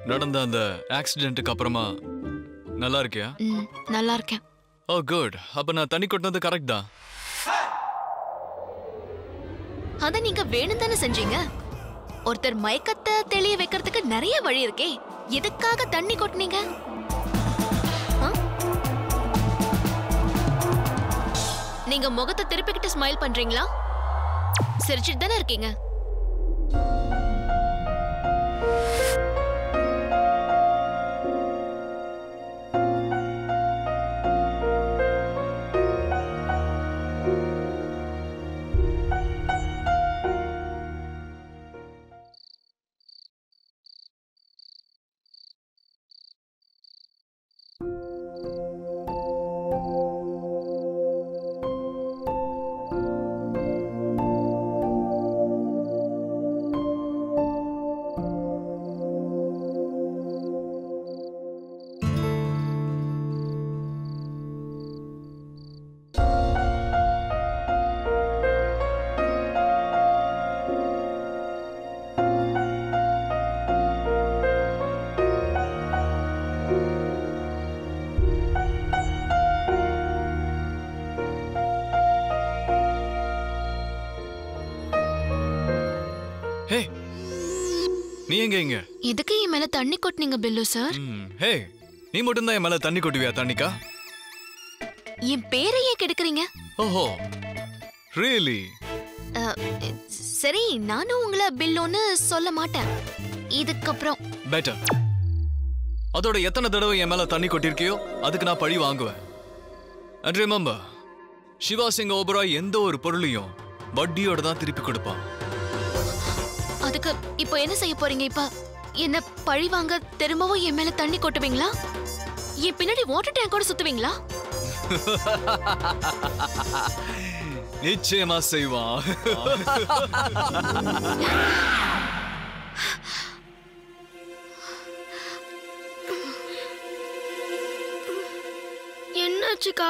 நடந்த அந்த ஆக்சிடென்ட்க்கு அப்புறமா நல்லா இருக்கியா? நல்லா இருக்கேன். Oh good. அப்ப நான் தண்ணி கொட்டினது கரெக்ட் தான். அத நீங்க வேணும் தானே செஞ்சீங்க. ஒருத்தர் மயக்கத்தை தெளிய வைக்கிறதுக்கு நிறைய வழி இருக்கே. எதுக்காக தண்ணி கொட்டினீங்க? நீங்க முகத்தை திருப்பிக்கிட்டு ஸ்மைல் பண்றீங்களா? சிரிச்சிட்டு தானே இருக்கீங்க. ஹே, நீ எங்க இங்க? எதுக்கு என் மேல தண்ணி கொட்டினீங்க பில்லு சார்? ஹே, நீ மட்டும் தான் என் மேல தண்ணி கொட்டுவியா தண்ணிக்கா? என் பேரை ஏன் கெடுக்குறீங்க? ஓஹோ, ரியலி? சரி, நானும் உங்களை பில்லுன்னு சொல்ல மாட்டேன் இதுக்கப்புறம். பெட்டர். அதோட எத்தனை தடவை என் மேல தண்ணி கொட்டிருக்கியோ அதுக்கு நான் பழி வாங்குவேன். அண்ட் ரிமெம்பர், சிவா சிங் ஓபராய் எந்த ஒரு பொருளையும் வட்டியோட தான் திருப்பி கொடுப்பான். அதுக்கு இப்போ என்ன செய்ய போறீங்க? இப்ப என்ன பழி வாங்க திரும்பவும் என் மேல தண்ணி கொட்டுவீங்களா? என் பின்னாடி வாட்டர் டேங்கோட சுத்துவீங்களா? நிச்சயமா செய்வான். என்னாச்சுக்கா?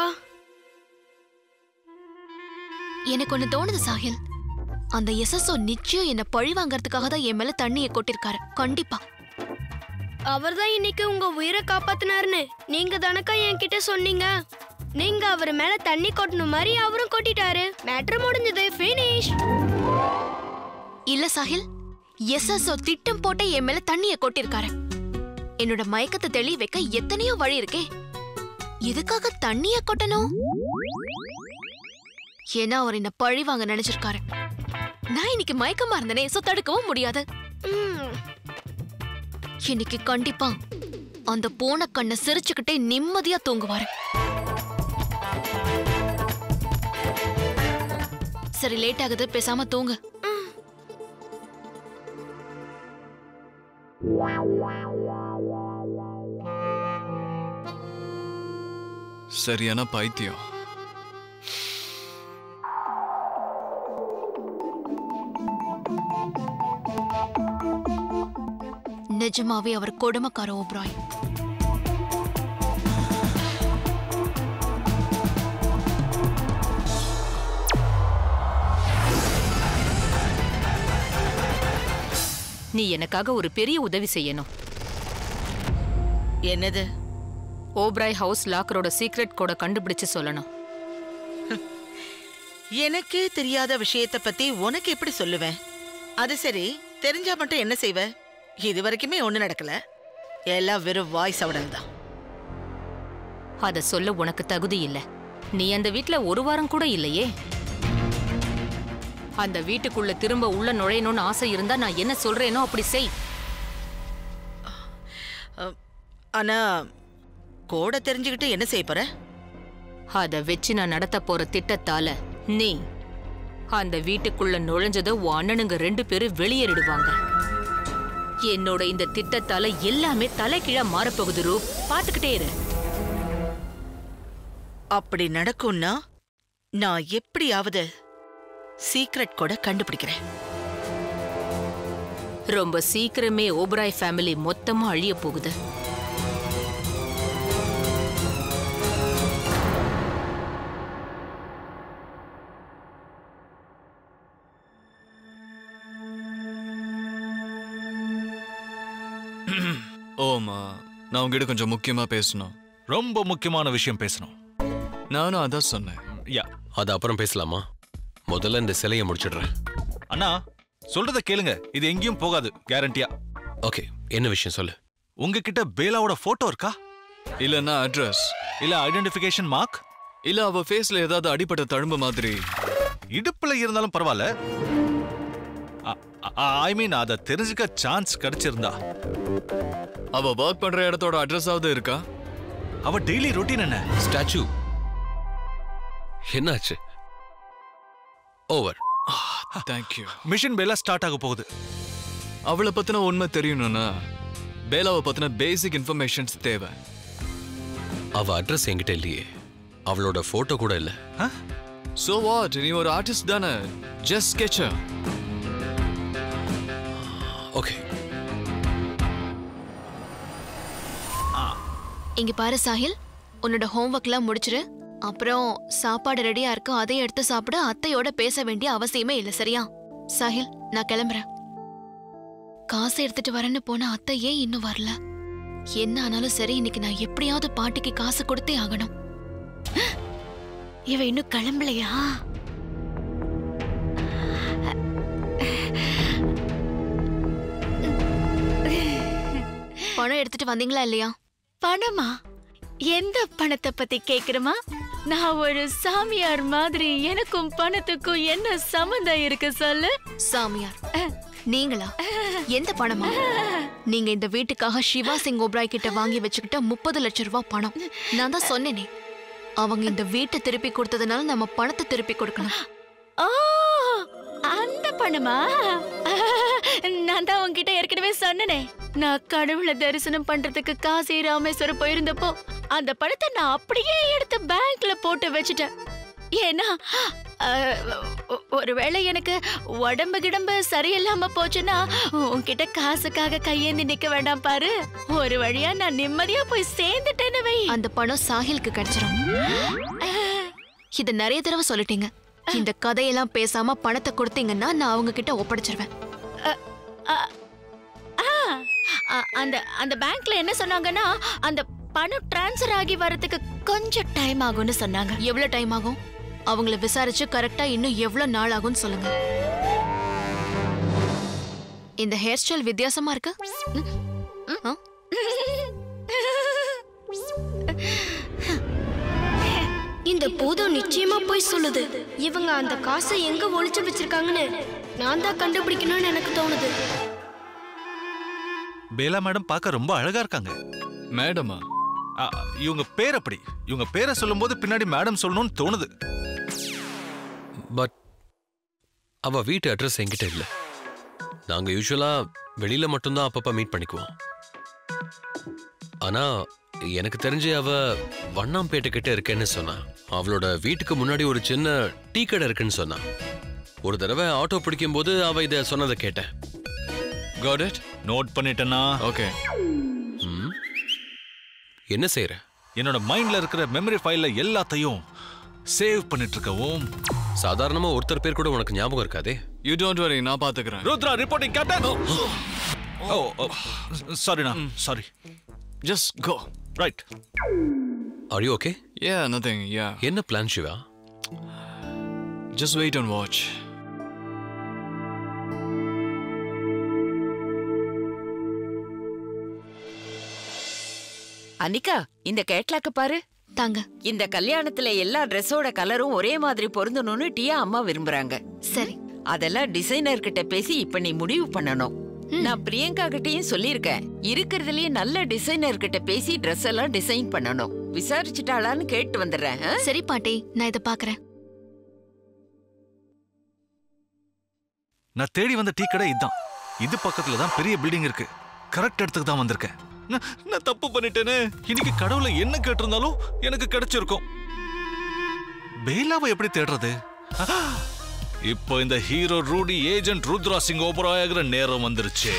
எனக்கு ஒண்ணு தோணுது சாஹில். அந்த எஸ்எஸ்ஓ நிச்சயம் என்ன பழி வாங்கறதுக்காக தான் என் மேல தண்ணியை கொட்டிருக்காரு. கண்டிப்பா அவர் தான் இன்னைக்கு உங்க உயிரை காப்பாத்தினாருன்னு நீங்க தானக்கா என்கிட்ட சொன்னீங்க. நீங்க அவர் மேல தண்ணி கொட்டணும் மாதிரி அவரும் கொட்டிட்டாரு. மேட்டர் முடிஞ்சது. ஃபினிஷ். இல்ல சாஹில், எஸ்எஸ்ஓ திட்டம் போட்டு என் மேல தண்ணியை கொட்டிருக்காரு. என்னோட மயக்கத்தை தெளிய வைக்க எத்தனையோ வழி இருக்கே. எதுக்காக தண்ணியை கொட்டணும்? ஏன்னா அவர் என்ன பழி வாங்க நினைச்சிருக்காரு. நான் இன்னைக்கு மயக்கமா இருந்தனே, சோ தடுக்கவும் முடியாது. இன்னைக்கு கண்டிப்பா அந்த போன கண்ணை சிரிச்சுக்கிட்டே நிம்மதியா தூங்குவாரு. சரி, லேட் ஆகுது, பேசாம தூங்கு. சரியான பைத்தியம். நிஜமாவே அவர் கொடுமைக்கார ஓப்ராய். நீ எனக்காக ஒரு பெரிய உதவி செய்யணும். என்னது? ஓப்ராய் ஹவுஸ் லாக்கரோட சீக்ரெட் கோட கண்டுபிடிச்சு சொல்லணும். எனக்கே தெரியாத விஷயத்தை பத்தி உனக்கு எப்படி சொல்லுவேன்? அது சரி, தெரிஞ்சா மட்டும் என்ன செய்வ? இது வரைக்குமே ஒண்ணு நடக்கல. எல்லாம் வெறும் வாய்ஸ் அவடல் தான். அத சொல்ல உனக்கு தகுதி இல்ல. நீ அந்த வீட்ல ஒரு வாரம் கூட இல்லையே. அந்த வீட்டுக்குள்ள திரும்ப உள்ள நுழையணும்னு ஆசை இருந்தா நான் என்ன சொல்றேனோ அப்படி செய். ஆனா கோட தெரிஞ்சுக்கிட்டு என்ன செய்ய போற? அத வச்சு நான் நடத்த போற திட்டத்தால நீ அந்த வீட்டுக்குள்ள நுழைஞ்சத உன் அண்ணனுங்க 2 பேரும் வெளியேறிடுவாங்க. என்னோட இந்த திட்டத்தால எல்லாமே தலைகீழா மாறப்போகுது ரூப். பாத்துக்கிட்டே இரு. அப்படி நடக்கும்னா நான் எப்படியாவது சீக்ரெட் கூட கண்டுபிடிக்கிறேன். ரொம்ப சீக்கிரமே ஓபராய் ஃபேமிலி மொத்தமா அழிய போகுது. மாமா, நான் உங்ககிட்ட கொஞ்சம் முக்கியமா பேசணும். ரொம்ப முக்கியமான விஷயம் பேசணும். நானும் அதான் சொன்னேன். யா, அது அப்புறம் பேசலாமா? முதல்ல இந்த சிலையை முடிச்சிடுறேன். அண்ணா சொல்றத கேளுங்க, இது எங்கேயும் போகாது கேரண்டியா. ஓகே, என்ன விஷயம் சொல்லு. உங்ககிட்ட பேலாவோட போட்டோ இருக்கா? இல்லன்னா அட்ரஸ், இல்ல ஐடென்டிஃபிகேஷன் மார்க், இல்ல அவ ஃபேஸ்ல ஏதாவது அடிபட்ட தழும்பு மாதிரி. இடுப்புல இருந்தாலும் பரவாயில்ல. ஐ மீன் அதை தெரிஞ்சுக்க சான்ஸ் கிடைச்சிருந்தா. அவ ஒர்க் பண்ற இடத்தோட அட்ரஸாவது இருக்கா? அவ டெய்லி ரொட்டீன் என்ன? ஸ்டாச்சு என்னாச்சு? Over. Thank you. Mission Bela start ஆக போகுது. அவளை பத்தின உண்மை தெரியணும்னா பேலாவை பத்தின பேசிக் இன்ஃபர்மேஷன்ஸ் தேவை. அவ அட்ரஸ் என்கிட்ட இல்லையே, அவளோட போட்டோ கூட இல்ல. So what? நீ ஒரு ஆர்டிஸ்ட் தானே, just sketch her. ஓகே. இங்க பாரு சாஹில், உன்னோட ஹோம்ஒர்க்லாம் முடிச்சிரு. அப்புறம் சாப்பாடு ரெடியா இருக்கு, அதை எடுத்து சாப்பிட. அத்தையோட பேச வேண்டிய அவசியமே இல்லை, சரியா? சாஹில், நான் கிளம்புறேன். காசு எடுத்துட்டு வரேன்னு போன அத்தை ஏன் இன்னும் வரல? என்ன ஆனாலும் சரி, இன்னைக்கு நான் எப்படியாவது பாட்டிக்கு காசு கொடுத்தே ஆகணும். இவ இன்னும் கிளம்பலையா? பணம் எடுத்துட்டு வந்தீங்களா இல்லையா? பணமா? எந்த பணத்தை பத்தி கேக்குறமா? நான் ஒரு சாமியார் மாதிரி, எனக்கும் பணத்துக்கும் என்ன சம்பந்தம் இருக்கு சொல்லு? சாமியார் நீங்களா? எந்த பணமா? நீங்க இந்த வீட்டுக்காக சிவா சிங் ஓப்ராய் கிட்ட வாங்கி வச்சுக்கிட்ட 30 லட்சம் ரூபாய் பணம். நான் தான் சொன்னேனே, அவங்க இந்த வீட்டை திருப்பி கொடுத்ததுனால நம்ம பணத்தை திருப்பி கொடுக்கணும். ஓ, அந்த பணமா? நான் தான் உன்கிட்ட ஏற்கனவே சொன்னனே, நான் கடவுளை தரிசனம் பண்றதுக்கு காசி ராமேஸ்வரம் போயிருந்தப்போ அந்த பணத்தை நான் அப்படியே எடுத்து பேங்க்ல போட்டு வச்சுட்டேன். ஏன்னா ஒருவேளை எனக்கு உடம்பு கிடம்பு சரியில்லாம போச்சுன்னா உன்கிட்ட காசுக்காக கையேந்தி நிக்க வேண்டாம் பாரு. ஒரு வழியா நான் நிம்மதியா போய் சேர்ந்துட்டேன்னு வை. அந்த பணம் சாஹிலுக்கு கிடைச்சிரும். இத நிறைய தடவை சொல்லிட்டீங்க. இந்த கதையெல்லாம் பேசாம பணத்தை கொடுத்தீங்கன்னா நான் அவங்க கிட்ட ஒப்படைச்சிருவேன். அந்த பேங்க்ல என்ன சொன்னாங்கன்னா, அந்த பணம் டிரான்ஸ்ஃபர் ஆகி வரதுக்கு கொஞ்சம் டைம் ஆகும்னு சொன்னாங்க. எவ்வளவு டைம் ஆகும்? அவங்கள விசாரிச்சு கரெக்டா இன்னும் எவ்வளவு நாள் ஆகும்னு சொல்லுங்க. இந்த ஹேர் ஸ்டைல் வித்தியாசமா இருக்கு. இந்த பூதம் நிச்சயமா போய் சொல்லுது. இவங்க அந்த காசை எங்க ஒளிச்சு வச்சிருக்காங்கன்னு நான் தான் கண்டுபிடிக்கணும்னு எனக்கு தோணுது. பேலா மேடம் பார்க்க ரொம்ப அழகா இருக்காங்க. மேடமா? இவங்க பேர் அப்படி. இவங்க பேரை சொல்லும்போது பின்னாடி மேடம் சொல்லணும்னு தோணுது. பட் அவ வீட்டு அட்ரஸ் என்கிட்ட இல்ல. நாங்க யூசுவலா வெளியில மட்டும்தான் அப்பப்ப மீட் பண்ணிக்குவோம். ஆனா எனக்கு தெரிஞ்சு அவ வண்ணாம்பேட்டை கிட்ட இருக்கேன்னு சொன்னா. அவளோட வீட்டுக்கு முன்னாடி ஒரு சின்ன டீ கடை இருக்குன்னு சொன்னா. ஒரு தடவை ஆட்டோ பிடிக்கும் போது அவ இத சொன்னதை கேட்டேன். Got it? நோட் பண்ணிட்டேனா? ஓகே. என்ன செய்யற? என்னோட மைண்ட்ல இருக்கிற மெமரி ஃபைல்ல எல்லாத்தையும் சேவ் பண்ணிட்டு இருக்கவும். சாதாரணமா ஒருத்தர் பேர் கூட உனக்கு ஞாபகம் இருக்காதே. You don't worry, நான் பாத்துக்கிறேன். Rudra reporting captain. சாரிண்ணா, sorry. Just go. Right. Are you okay? Yeah, nothing. Yeah. என்ன plan Shiva? Just wait and watch. Anika, இந்த கேட்லாக்க பாரு. தாங்க. இந்த கல்யாணத்துல எல்லா ட்ரெஸ்ஸோட கலரும் ஒரே மாதிரி பொருந்தணும்னு டியா அம்மா விரும்புறாங்க. சரி, அதெல்லாம் டிசைனர் கிட்ட பேசி இப்ப நீ முடிவு பண்ணணும். நான் பிரியங்கா கிட்டயும் சொல்லிருக்கேன், இருக்கிறதுலயே நல்ல டிசைனர் கிட்ட பேசி ட்ரெஸ் எல்லாம் டிசைன் பண்ணணும். விசாரிச்சுட்டாளான்னு கேட்டு வந்துடுறேன். சரி பாட்டி, நான் இத பாக்குறேன். நான் தேடி வந்த டீ கடை இதுதான். இது பக்கத்துல தான் பெரிய பில்டிங் இருக்கு. கரெக்ட் இடத்துக்கு தான் வந்திருக்கேன். நான் தப்பு பண்ணிட்டேனே. இன்னைக்கு கடவுளை என்ன கேட்டிருந்தாலும் எனக்கு கிடைச்சிருக்கும். பேலாவை எப்படி தேடுறது? இப்போ இந்த hero Rudy agent Rudra Singh Oberoi ஆகிற நேரம் வந்துருச்சு.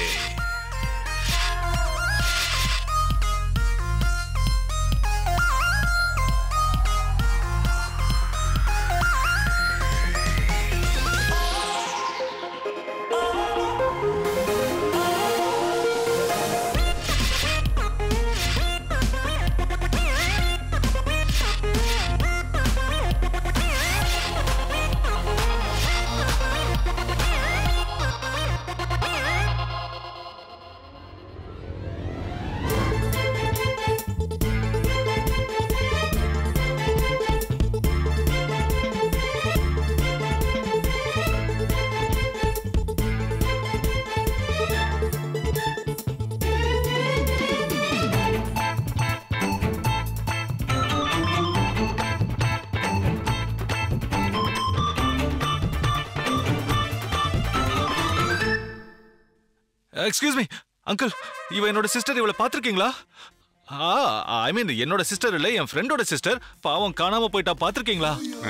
எக்ஸ்கியூஸ் மீ அங்கிள், இவ என்னோட சிஸ்டர். இவளை பார்த்துருக்கீங்களா? ஐ மீன் என்னோட சிஸ்டர் இல்லை, என் ஃப்ரெண்டோட சிஸ்டர். பாவம் காணாம போயிட்டா. பார்த்துருக்கீங்களா?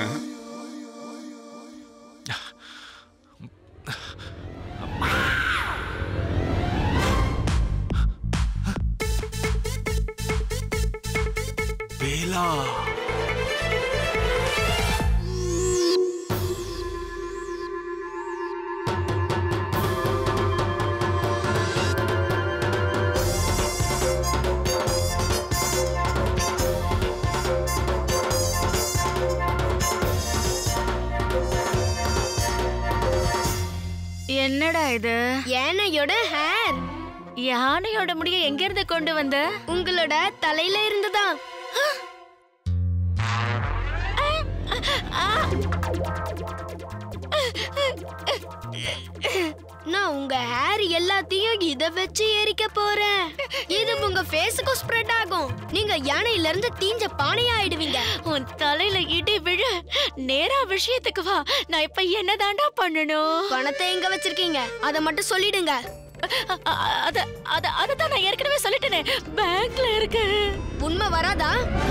பேலா. என்னடா இது? யானையோட ஹேர். யானையோட முடிய எங்க இருந்து கொண்டு வந்த? உங்களோட தலையில இருந்துதான். நான் உங்க ஹேர் எல்லாத்தையும் இத வச்சு எரிக்க போறேன். இது உங்க ஃபேஸுக்கு ஸ்ப்ரெட் ஆகும். நீங்க யானையில இருந்து தீஞ்ச பானையா ஆயிடுவீங்க. உன் தலையில இடி விழ. நேரா விஷயத்துக்கு வா. நான் இப்ப என்னதாண்டா பண்ணணும்? பணத்தை எங்க வச்சிருக்கீங்க அத மட்டும் சொல்லிடுங்க. அததான் நான் ஏற்கனவே சொல்லிட்டேனே, பேங்க்ல இருக்கு. உண்மை வராதா?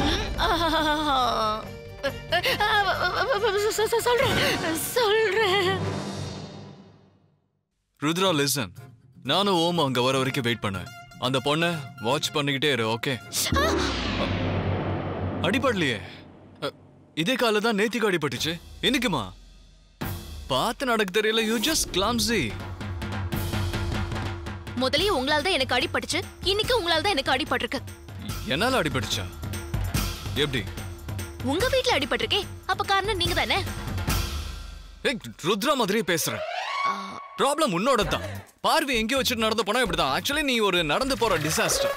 சொல்றேன். ருத்ரா லிசன், நானும் ஓம் அங்க வர வரைக்கும் வெயிட் பண்ணேன். அந்த பொண்ணை வாட்ச் பண்ணிக்கிட்டே இரு, ஓகே? அடிபடலையே. இதே கால தான் நேத்திக்கு அடிபட்டுச்சு. என்னைக்குமா? பார்த்து நடக்க தெரியல. You just கிளாம்ஸி. முதலியே உங்களால தான் எனக்கு அடிபட்டுச்சு, இன்னைக்கு உங்களால தான் எனக்கு அடிபட்டிருக்கு. என்னால அடிபட்டுச்சா? எப்படி? உங்க வீட்ல அடிபட்டிருக்கே, அப்ப காரணம் நீங்க தானே. ருத்ரா மாதிரியே பேசுற. ப்ராப்ளம் உன்னோட தான். பார்வை எங்கேயோ வச்சுட்டு நடந்து போனா இப்படிதான். ஆக்சுவலி நீ ஒரு நடந்து போற டிசாஸ்டர்.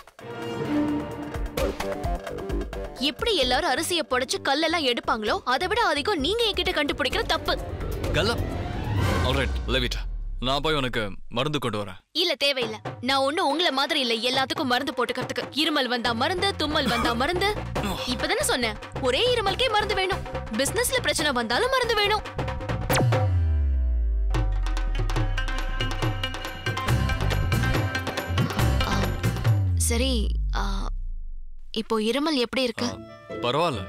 எப்படி எல்லாரும் அரிசியை புடைச்சு கல்லெல்லாம் எடுப்பாங்களோ அதை விட அதிகம் நீங்க என்கிட்ட கண்டுபிடிக்கிற தப்பு. கல்லா. Alright, leave it. நான் போய் உனக்கு மருந்து கொண்டு வரேன். இல்ல, தேவையில்லை. நான் ஒண்ணும் உங்களை மாதிரி இல்ல எல்லாத்துக்கும் மருந்து போட்டுக்கிறதுக்கு. இருமல் வந்தா மருந்து, தும்மல் வந்தா மருந்து. இப்பதானே சொன்னேன், ஒரே இருமலுக்கே மருந்து வேணும். பிசினஸ்ல பிரச்சனை வந்தாலும் மருந்து வேணும். சரி, இப்போ இருமல் எப்படி இருக்கு? பரவாயில்ல.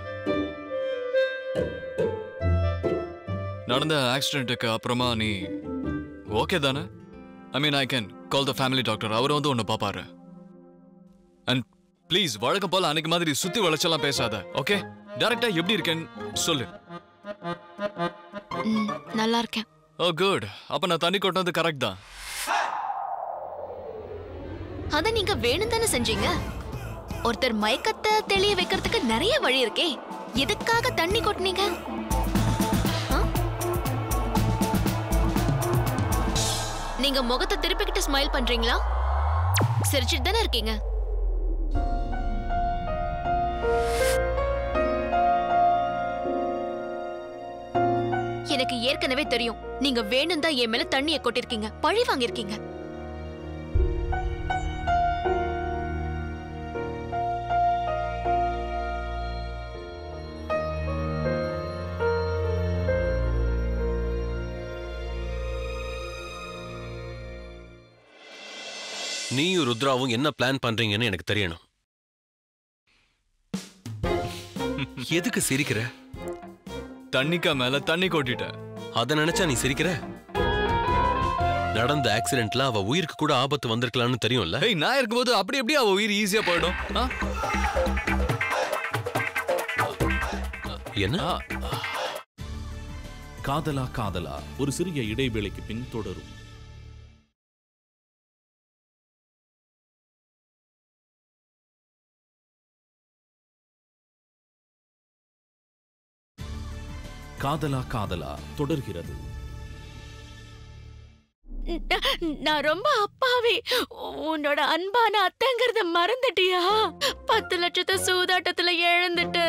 நடந்த ஆக்சிடென்ட்டுக்கு அப்புறமா நீ ஓகே தானே? I mean I can call the family doctor. அவர் வந்து உன்னை பாப்பாரு. அண்ட் ப்ளீஸ் வழக்கம் போல அன்னைக்கு மாதிரி சுத்தி வளைச்செல்லாம் பேசாத, ஓகே? டைரக்டா எப்படி இருக்கேன்னு சொல்லு. நல்லா இருக்கேன். Oh good. அப்ப நான் தண்ணி கொட்டினது கரெக்ட் தான். அத நீங்க வேணும் தானே செஞ்சீங்க. ஒருத்தர் மயக்கத்தை தெளிய வைக்கிறதுக்கு நிறைய வழி இருக்கே. எதுக்காக தண்ணி கொட்டினீங்க? நீங்க முகத்தை திருப்பிக்கிட்டு ஸ்மைல் பண்றீங்களா? சிரிச்சிட்டு தானே இருக்கீங்க. எனக்கு ஏற்கனவே தெரியும், நீங்க வேணும் தான் என் மேல தண்ணியை கொட்டிருக்கீங்க, பழி வாங்கிருக்கீங்க. நீயும் ருத்ராவும் என்ன பிளான் பண்றீங்கன்னு எனக்கு தெரியணும். எதுக்கு சிரிக்கிற? தண்ணிக்கா மேல தண்ணி கொட்டிட்ட. அத நினைச்சா நீ சிரிக்கிற? நடந்த ஆக்சிடென்ட்ல அவ உயிருக்கு கூட ஆபத்து வந்திருக்கலாம்னு தெரியும்ல. ஏய், நான் இருக்கும்போது அப்படி எப்படி அவ உயிர் ஈஸியா போயிடும்? என்ன? காதலா காதலா ஒரு சிறிய இடைவேளைக்கு பின் தொடரும். காதலா காதலா தொடர்கிறது. நான் ரொம்ப அப்பாவி. உன்னோட அன்பான அத்தைங்கிறத மறந்துட்டியா? 10 லட்சத்தை சூதாட்டத்துல இழந்துட்டு.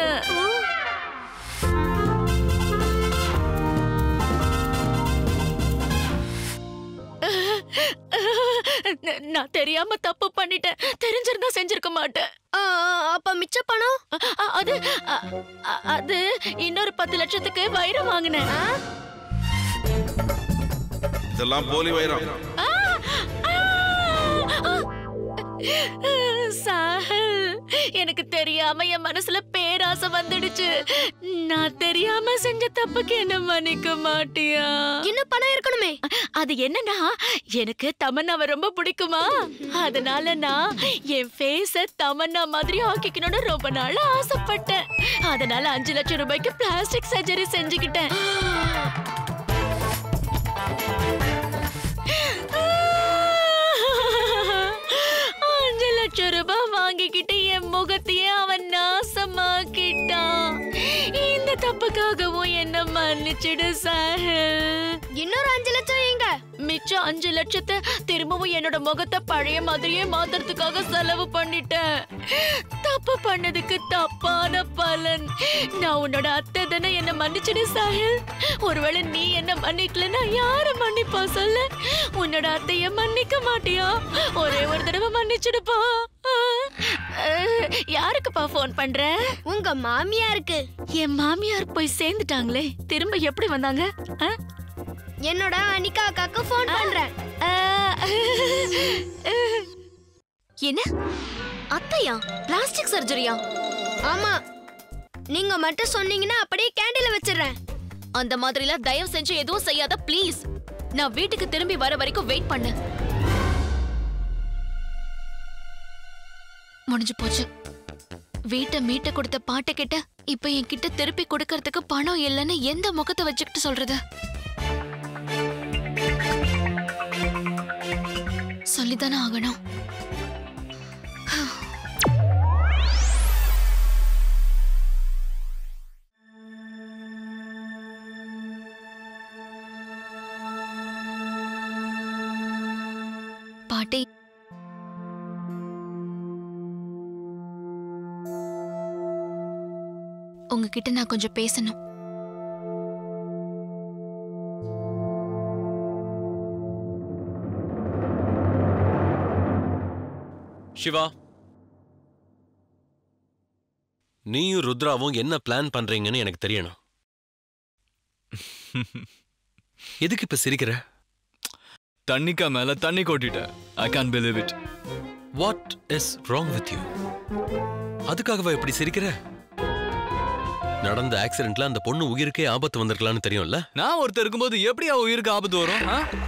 நான் தெரியாம தப்பு பண்ணிட்டேன். தெரிஞ்சிருந்தா செஞ்சிருக்க மாட்டேன். அப்ப மிச்ச பணம்? அது இன்னொரு 10 லட்சத்துக்கு வைரம் வாங்கினேன். இதெல்லாம் போலி வைரம். சாஹல், எனக்கு தெரியாம என் மனசுல பேராசை வந்துடுச்சு. நான் தெரியாம செஞ்ச தப்புக்கு என்ன மன்னிக்க மாட்டியா? இன்னும் பணம் இருக்கணுமே. அது என்னன்னா, எனக்கு தமன்னாவை ரொம்ப பிடிக்குமா, அதனால நான் என் ஃபேஸ தமன்னா மாதிரி ஆக்கிக்கணும்னு ரொம்ப நாள் ஆசைப்பட்டேன். அதனால 5 லட்சம் ரூபாய்க்கு பிளாஸ்டிக் சர்ஜரி செஞ்சுக்கிட்டேன். 5 லட்சம் ரூபாய் வாங்கிக்கிட்டு என் முகத்தையே அவன் நாசமாக்கிட்டான். இந்த தப்புக்காகவும் என்ன மன்னிச்சிடு சாஹில். இன்னொரு 5 லட்சம் எங்க? மிச்சம் 5 லட்சத்தை திரும்பவும் என்னோட முகத்தை பழைய மாதிரியே மாத்துறதுக்காக செலவு பண்ணிட்டேன். தப்பு பண்ணதுக்கு தப்பான பலன். நான் உன்னோட அத்தை தானே, என்ன மன்னிச்சிடு சாஹில். ஒருவேளை நீ என்ன மன்னிக்கலன்னா யார மன்னிப்பா சொல்லு? உன்னோட அத்தைய மன்னிக்க மாட்டியா? ஒரே ஒரு தடவை மன்னிச்சிடுப்பா. யாருக்குப்பா போன் பண்ற? உங்க மாமியாருக்கு. என் மாமியார் போய் சேர்ந்துட்டாங்களே, திரும்ப எப்படி வந்தாங்க? என்னோட அனிகா அக்காக்கு போன் பண்றேன். என்ன அத்தையா? பிளாஸ்டிக் சர்ஜரியா? ஆமா, நீங்க மட்டும் சொன்னீங்கன்னா அப்படியே கேண்டில வச்சிடுறேன். அந்த மாதிரிலாம் தயவு செஞ்சு எதுவும் செய்யாத ப்ளீஸ். நான் வீட்டுக்கு திரும்பி வர வரைக்கும் வெயிட் பண்ணு. முடிஞ்சு போச்சு. வீட்டை மீட்ட கொடுத்த பாட்டை கிட்ட இப்ப என்கிட்ட திருப்பி கொடுக்கறதுக்கு பணம் இல்லைன்னு எந்த முகத்தை வச்சுக்கிட்டு சொல்றது? சொல்லித்தானே ஆகணும். பாட்டி, உங்ககிட்ட நான் கொஞ்சம் பேசணும். சிவா, நீயும் ருத்ராவும் என்ன பிளான் பண்றீங்கன்னு எனக்கு தெரியணும். எதுக்கு இப்ப சிரிக்கிற? தண்ணிக்கா மேல தண்ணி கொட்டிட்ட. I can't believe it. What is wrong with you? அதுக்காகவா இப்படி சிரிக்கிற? நடந்த ஆக்சிடென்ட்ல அந்த பொண்ணு உயிருக்கே ஆபத்து வந்திருக்கலாம்னு தெரியும்ல. நான் ஒருத்தர் இருக்கும்போது எப்படி அவ உயிருக்கு ஆபத்து வரும்?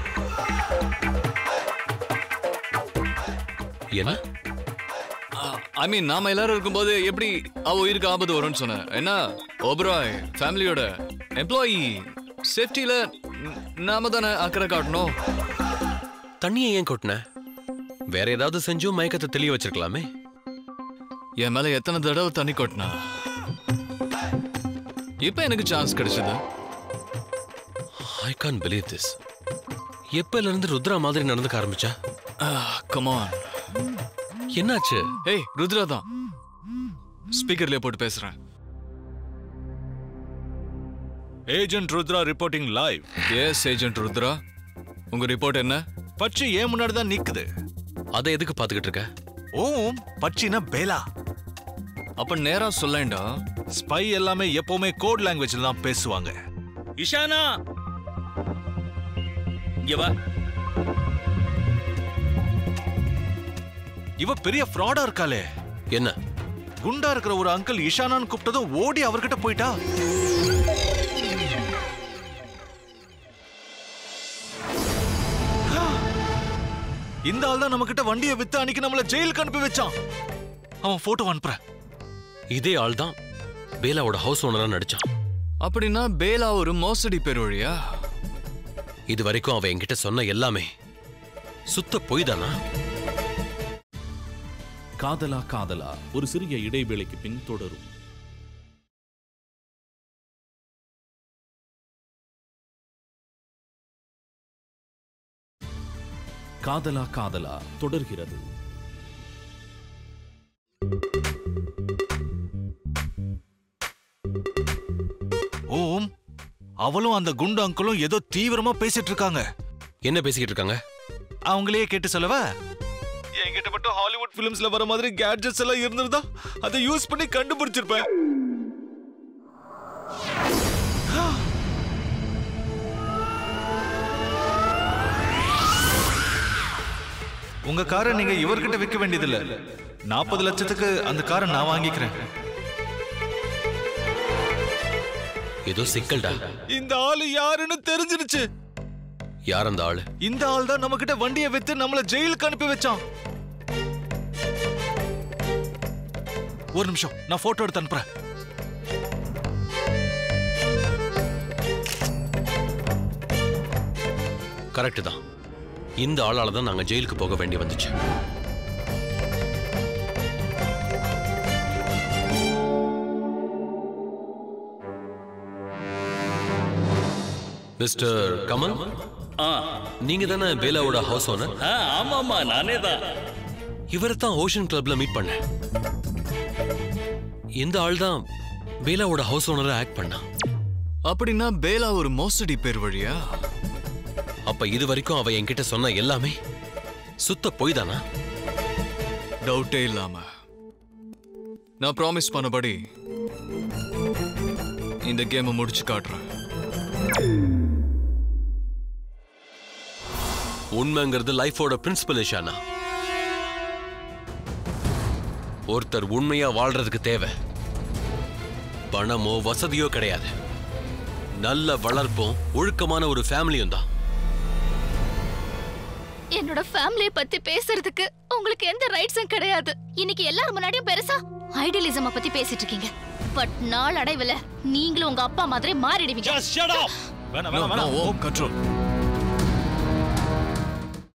என்ன? ஐ மீன், நாம எல்லாரும் இருக்கும்போது எப்படி அவ உயிருக்கு ஆபத்து வரும்னு சொன்னேன். என்ன ஓபராய் ஃபேமிலியோட எம்ப்ளாயி சேஃப்டியில நாம தானே அக்கறை காட்டணும். தண்ணியை ஏன் கொட்டின? வேற ஏதாவது செஞ்சும் மயக்கத்தை தெளிய வச்சிருக்கலாமே. என் மேல எத்தனை தடவை தண்ணி கொட்டினா? இப்ப எனக்கு சான்ஸ் கிடைச்சது. I can't believe this. எப்பல இருந்து ருத்ரா மாதிரி நடந்துக்க ஆரம்பிச்சா? Come on. என்னாச்சு? ஏய், ருத்ரா தான். ஸ்பீக்கர்லயே போட்டு பேசுறேன். Agent Rudra reporting live. Yes agent Rudra, உங்க ரிப்போர்ட் என்ன? பட்சி ஏன் முன்னாடி தான் நிக்குது. அதை எதுக்கு பாத்துக்கிட்டு இருக்க? ஓம், பட்சினா பேலா. அப்ப நேரா சொல்லேன்டா. ஸ்பை எல்லாமே எப்பவுமே கோட் லாங்குவேஜ்ல தான் பேசுவாங்க. இஷானா, இங்க வா. இவ பெரிய ஃப்ராடா இருக்காளே. என்ன? குண்டா இருக்கிற ஒரு அங்கிள் இஷானான்னு கூப்பிட்டதும் ஓடி அவர்கிட்ட போயிட்டா. இந்த ஆள் தான் நம்ம கிட்ட வண்டியை வித்து அன்னைக்கு நம்மள ஜெயிலுக்கு அனுப்பி வச்சான். அவன் போட்டோ அனுப்புறேன். இதே ஆள் தான் பேலாவோட ஹவுஸ் ஓனரா நடிச்சான். அப்படின்னா பேலா ஒரு மோசடி பெருவழியா? இது வரைக்கும் அவன் என்கிட்ட சொன்ன எல்லாமே சுத்த பொய் தானா? காதலா காதலா ஒரு சிறிய இடைவேளைக்கு பின் தொடரும். காதலா காதலா தொடர்கிறது. ஓம், அவளும் அந்த குண்டு அங்கிளும் ஏதோ தீவிரமா பேசிட்டு இருக்காங்க. என்ன பேசிக்கிட்டு இருக்காங்க? அவங்களே கேட்டு சொல்லவா? என்கிட்ட மட்டும் ஹாலிவுட் பிலிம்ஸ்ல வர மாதிரி கேட்ஜெட்ஸ் எல்லாம் இருந்திருந்தா அதை யூஸ் பண்ணி கண்டுபிடிச்சிருப்பேன். உங்க காரை நீங்க இவர்கிட்ட விற்க வேண்டியதில்ல. 40 லட்சத்துக்கு அந்த காரை நான் வாங்கிக்கிறேன். ஏதோ சிக்கல்டா. இந்த ஆளு யாருன்னு தெரிஞ்சிருச்சு. யார் அந்த ஆளு? இந்த ஆள் தான் நம்ம கிட்ட வண்டியை வித்து நம்மள ஜெயிலுக்கு அனுப்பி வச்சான். ஒரு நிமிஷம், நான் போட்டோ எடுத்து அனுப்புறேன். கரெக்ட் தான். இந்த ஆளால தான் நாங்க ஜெயிலுக்கு போக வேண்டி வந்துச்சு. மிஸ்டர் கமல், நீங்க தானே பேலாவோட ஹவுஸ் ஓனர்? ஆமாமா, நானே தான். இவரை தான் ஓஷன் கிளப்ல மீட் பண்ணேன். இந்த ஆள் தான் பேலாவோட ஹவுஸ் ஓனரை ஆக்ட் பண்ணா. அப்படின்னா பேலா ஒரு மோசடி பேர் வழியா? அப்ப இது வரைக்கும் அவ என்கிட்ட சொன்ன எல்லாமே சுத்த பொய் தானா? டவுட்டே இல்லாம நான் ப்ராமிஸ் பண்ணபடி இந்த கேமை முடிச்சு காட்டுறேன். உண்மைங்கிறது லைஃபோட பிரின்சிபல் ஷானா. ஒருத்தர் உண்மையா வாழ்றதுக்கு தேவை பணமோ வசதியோ கிடையாது, நல்ல வளர்ப்பும் ஒழுக்கமான ஒரு ஃபேமிலியும் தான். என்னோட ஃபேமிலியை பத்தி பேசுறதுக்கு உங்களுக்கு எந்த ரைட்ஸும் கிடையாது. இன்னைக்கு எல்லாரும் முன்னாடியும் பெருசா ஐடியலிசம் பத்தி பேசிட்டு இருக்கீங்க. பட் நாள் அடைவுல நீங்களும் உங்க அப்பா மாதிரி மாறிடுவீங்க. வேணாம், வேணாம், வேணாம். கண்ட்ரோல்.